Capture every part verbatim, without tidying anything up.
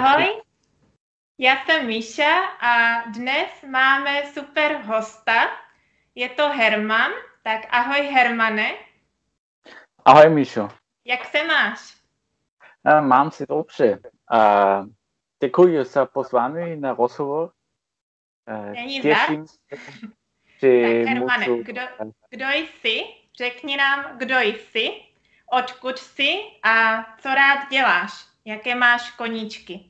Ahoj, já jsem Míša a dnes máme super hosta. Je to Herman, tak ahoj Hermane. Ahoj Míšo. Jak se máš? Uh, mám se dobře. Uh, děkuji za pozvání na rozhovor. Uh, Není těším zač. se, že Tak Hermane, můžu... kdo, kdo jsi? Řekni nám, kdo jsi, odkud jsi a co rád děláš? Jaké máš koníčky?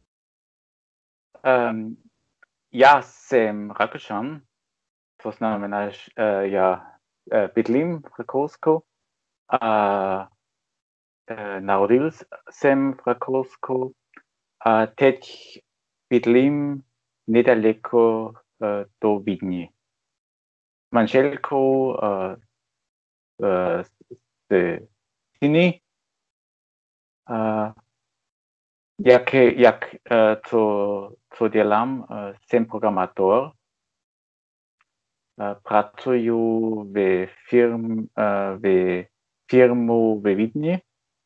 Um, já jsem Rakušan, to znamená, že uh, já uh, bydlím v Rakousku. Uh, uh, narodil jsem v Rakousku a teď bydlím nedaleko uh, do Vídně. Manželkou uh, uh, z Číny. Uh, jak jak uh, to, to dělám, uh, jsem programátor. Uh, pracuju ve, firm, uh, ve firmu ve Vídni.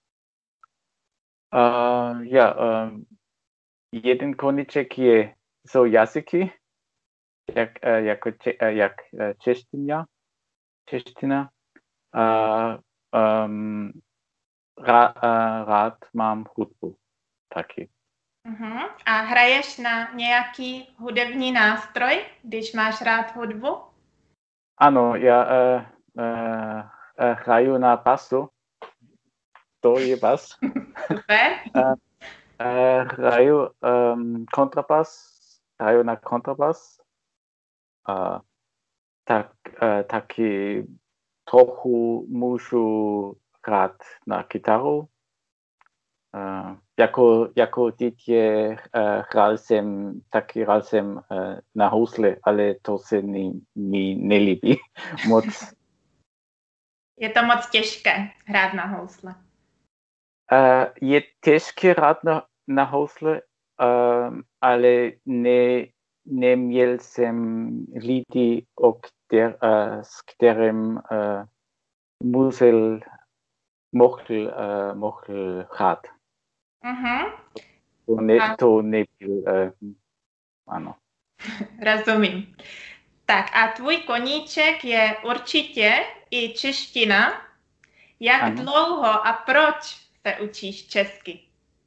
Uh, ja, uh, jeden koníček je jsou jazyky, jak, uh, jako če, uh, jak uh, čeština. čeština. Uh, um, Rád, rád mám hudbu taky. Uh-huh. A hraješ na nějaký hudební nástroj, když máš rád hudbu? Ano, já uh, uh, uh, hraju na basu. To je bas. Super. uh, uh, hraju um, kontrabas, hraju na kontrabas. Uh, tak, uh, taky trochu můžu hrát na kytaru. Uh, jako, jako dítě uh, hrál jsem, taky hrál jsem uh, na housle, ale to se mi, mi nelíbí moc. Je to moc těžké hrát na housle. Uh, je těžké hrát na, na housle, uh, ale ne, neměl jsem lidi, o kter, uh, s kterým uh, musel mohl, uh, mohl hrát. Uh-huh. To, ne, to nebyl, uh, ano. Rozumím. Tak a tvůj koníček je určitě i čeština. Jak ano. dlouho a proč se učíš česky?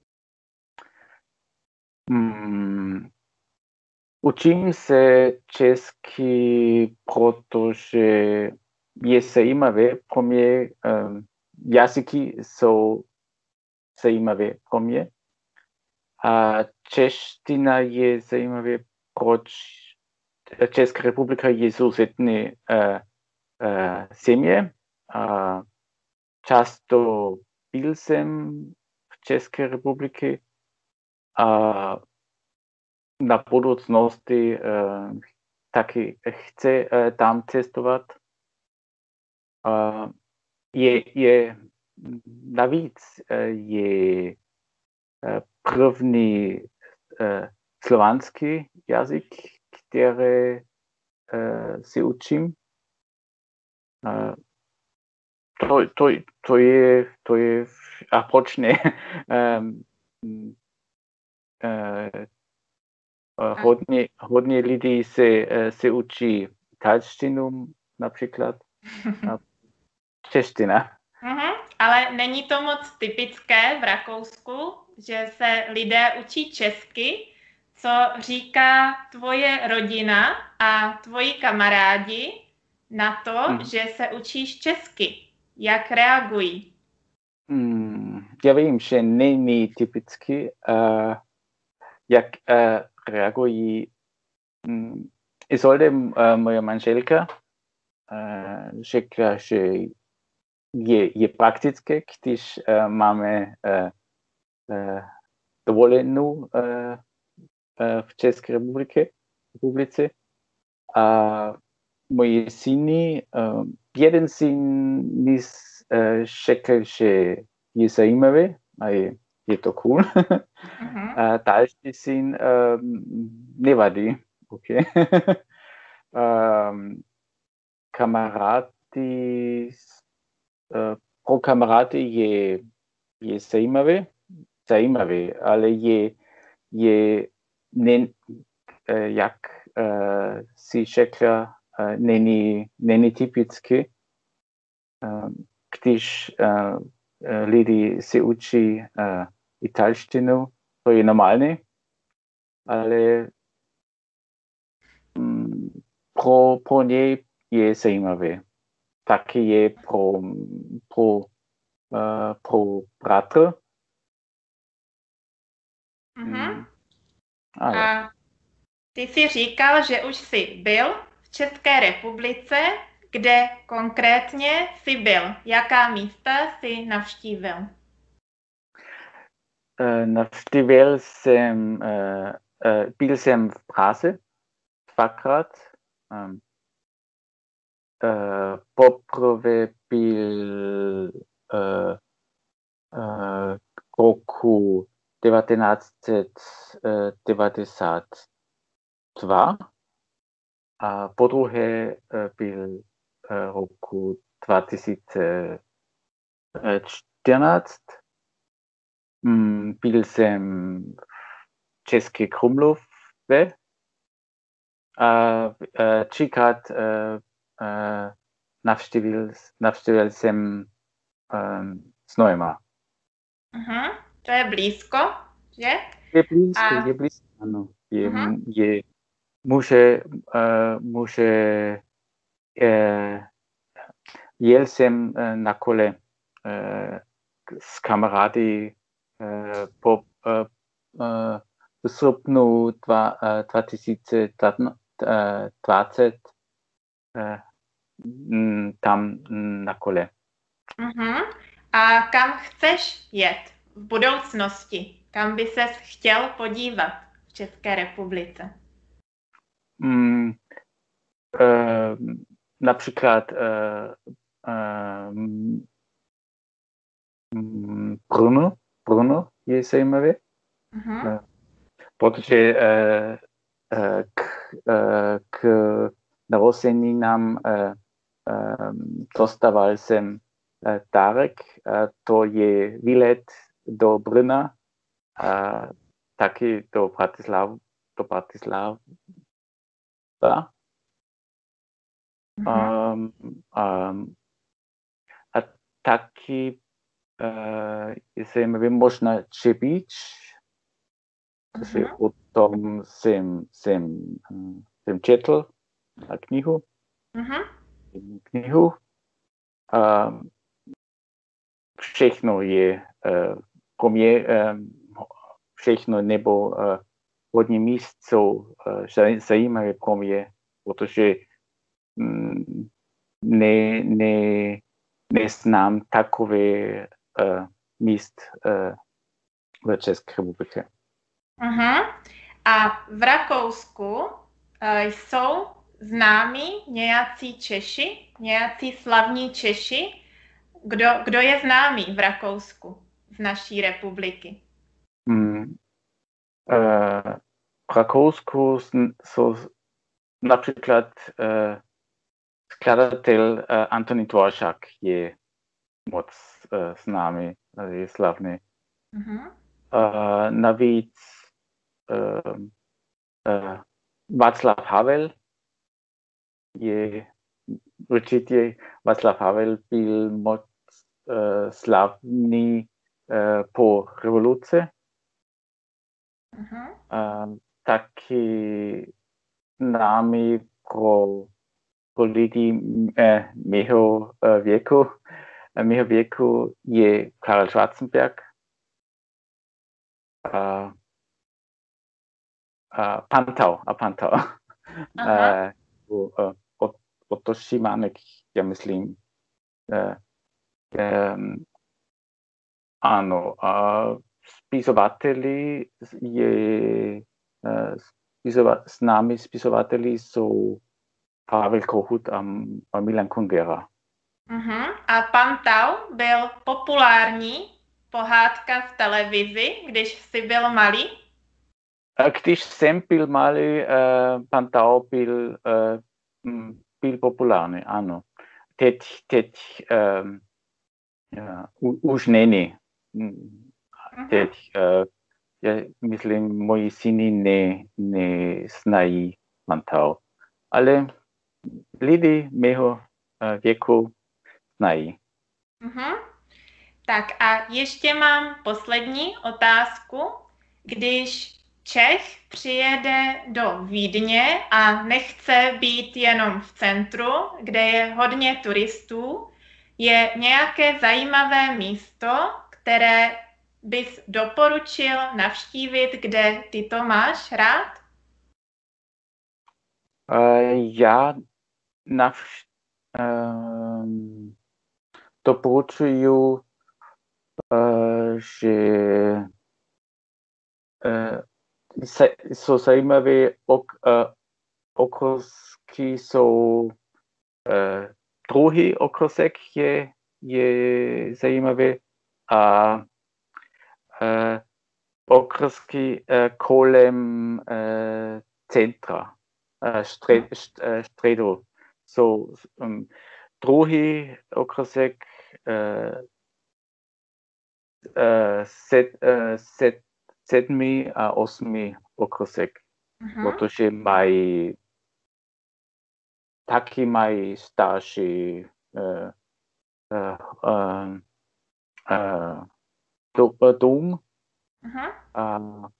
Hmm. Učím se česky, protože je zajímavé pro mě. Um, jazyky jsou zajímavé pro mě. A čeština je zajímavé, proč Česká republika je sousední uh, uh, země. Uh, často byl jsem v České republice a na budoucnosti uh, taky chce uh, tam cestovat. Uh, je, je navíc uh, je uh, první uh, slovanský jazyk, který uh, se učím. Uh, to, to, to je, to je a proč ne? um, uh, Hodně, hodně lidí se, se učí italštinu například. Čeština. Uh-huh. Ale není to moc typické v Rakousku, že se lidé učí česky. Co říká tvoje rodina a tvoji kamarádi na to, uh-huh. že se učíš česky? Jak reagují? Hmm, já vím, že není typicky. Uh, jak uh, reagují. Um, Isolde, uh, moje manželka, uh, řekla, že je, je praktické, když uh, máme uh, uh, dovolenou uh, uh, v České republice. republice. A moje syny, uh, jeden syn mi uh, řekl, že je zajímavé a je, je to cool. Uh-huh. A další syn um, nevadí. Okay. um, kamarády, uh, pro kamarády je, je zajímavé, zajímavé, ale je, je, ne, jak si řekla, není, není typicky, když lidi si učí italštinu, to je normální, ale pro, pro ně je zajímavé. Taky je pro, pro, uh, pro bratr. Mm-hmm. A ty jsi říkal, že už jsi byl v České republice. Kde konkrétně jsi byl? Jaká místa jsi navštívil? Uh, navštívil jsem, uh, uh, byl jsem v Praze dvakrát. Um, uh, poprvé byl uh, uh, roku devatenáct devadesát dva a po druhé byl roku dva tisíce čtrnáct. Byl jsem v České Krumlově a třikrát navštívil, navštívil jsem Znojma. Uh-huh. To je blízko, že? Je blízko, a... je blízko, ano. Je, uh-huh. je, může, uh, může, uh, jel jsem uh, na kole uh, s kamarády uh, po uh, uh, v srpnu dva, uh, dva tisíce dvacet uh, tam na kole. Uh-huh. A kam chceš jet v budoucnosti? Kam by ses chtěl podívat v České republice? Mm, uh, například uh, uh, Brno, Brno je zajímavé, uh-huh. uh, protože uh, uh, k, uh, k narozeninám uh, uh, dostával jsem uh, dárek, uh, to je výlet do Brna a taky do Bratislava, do Bratislava. Uh-huh. Um, um, a taky uh, jsem možná Čepič, takže uh-huh. o tom jsem, jsem, jsem četl knihu. Uh-huh. knihu. Um, všechno je uh, pro mě um, všechno nebo uh, hodně míst jsou uh, zajímavé pro mě, protože um, ne, ne, neznám takové uh, míst uh, v České republice. Uh-huh. A v Rakousku uh, jsou známí nějací Češi, nějací slavní Češi? Kdo, kdo je známý v Rakousku z naší republiky? Hmm. Uh, v Rakousku jsou například uh, skladatel uh, Antonín Dvořák je moc uh, známý, je slavný. Uh-huh. Uh, navíc uh, uh, Václav Havel je určitě Václav Havel byl moc uh, slavný uh, po revoluci. Uh-huh. Uh, taky námi pro, pro lidi uh, mého uh, věku, uh, mého věku je Karel Schwarzenberg. Uh, uh, Pantau, a Pantau. Uh-huh. uh, uh, Otto Šimánek, já myslím. Uh, um, ano, uh, spisovateli je uh, spisova, s námi spisovateli jsou Pavel Kohout a, a Milan Kundera. Uh-huh. A Pantau byl populární pohádka v televizi, když jsi byl malý? Když jsem byl malý, uh, Pantau byl, uh, byl populární, ano. Teď, teď um, uh, už není. Uh-huh. Teď uh, já myslím, moji syny ne, neznají mantel, ale lidi mého uh, věku znají. Mhm. Tak a ještě mám poslední otázku. Když Čech přijede do Vídně a nechce být jenom v centru, kde je hodně turistů, je nějaké zajímavé místo, které bys doporučil navštívit, kde ty to máš rád? Uh, já navš- um, doporučuju, uh, že uh, se, jsou zajímavé ok, uh, okrsky, jsou uh, druhý okrsek je, je zajímavý a uh, okrsky uh, kolem uh, centra, uh, stred, uh, středu. So, um, druhý okrsek uh, uh, set, uh, set, sedmý a osmý okrsek, Mhm. protože mají taky mají starší uh, uh, uh, uh, dům. Mhm. A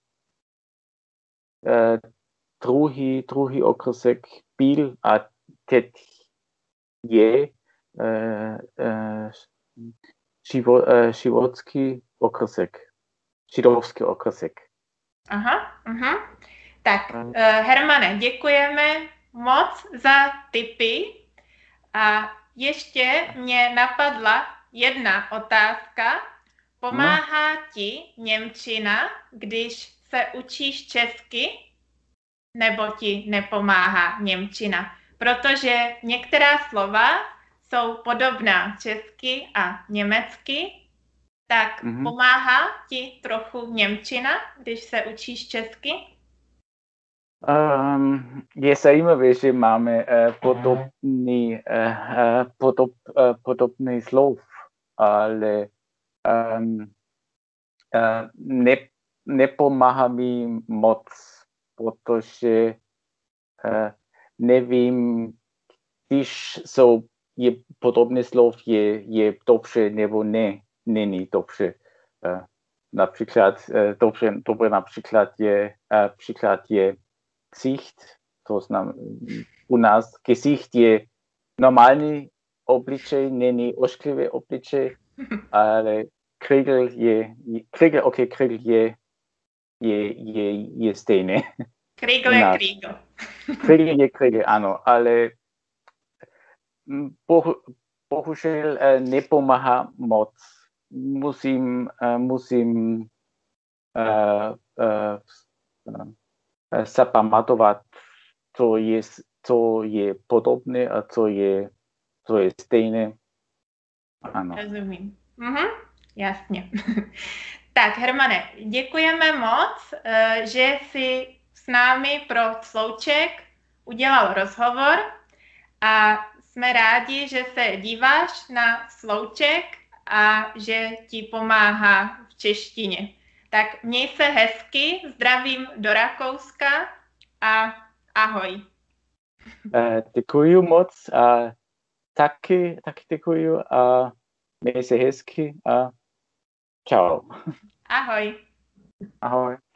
uh, druhý, druhý okrsek byl a teď je uh, uh, živo, uh, životský okrsek, židovský okrsek. Aha, mhm. Tak, uh, Hermane, děkujeme moc za tipy. A ještě mě napadla jedna otázka. Pomáhá ti němčina, když se učíš česky, nebo ti nepomáhá němčina? Protože některá slova jsou podobná česky a německy, tak mm-hmm. pomáhá ti trochu němčina, když se učíš česky? Um, je zajímavé, že máme uh, podobný, uh, podob, uh, podobný slov, ale um, uh, ne, nepomáhá mi moc, protože uh, nevím, když jsou je podobný slov, je, je dobře nebo ne, není dobře. Uh, například, uh, dobře, dobře například je, uh, příklad je Gesicht, to znamená, u nás Gesicht je normální obličej, není ošklivé obličej, ale krigel je, krigel, ok, krigel je, je, je, je stejné. Krigel je krigel. Krigel je krigel, ano, ale bohu, bohužel nepomáhá moc. Musím, musím uh, uh, uh, zapamatovat, co je, co je podobné a co je, co je stejné. Ano. Rozumím. Mhm, jasně. Tak, Hermane, děkujeme moc, že jsi s námi pro Slouček udělal rozhovor a jsme rádi, že se díváš na Slouček a že ti pomáhá v češtině. Tak měj se hezky, zdravím do Rakouska a ahoj. Uh, děkuji moc a taky, taky děkuji a měj se hezky a čau. Ahoj. Ahoj.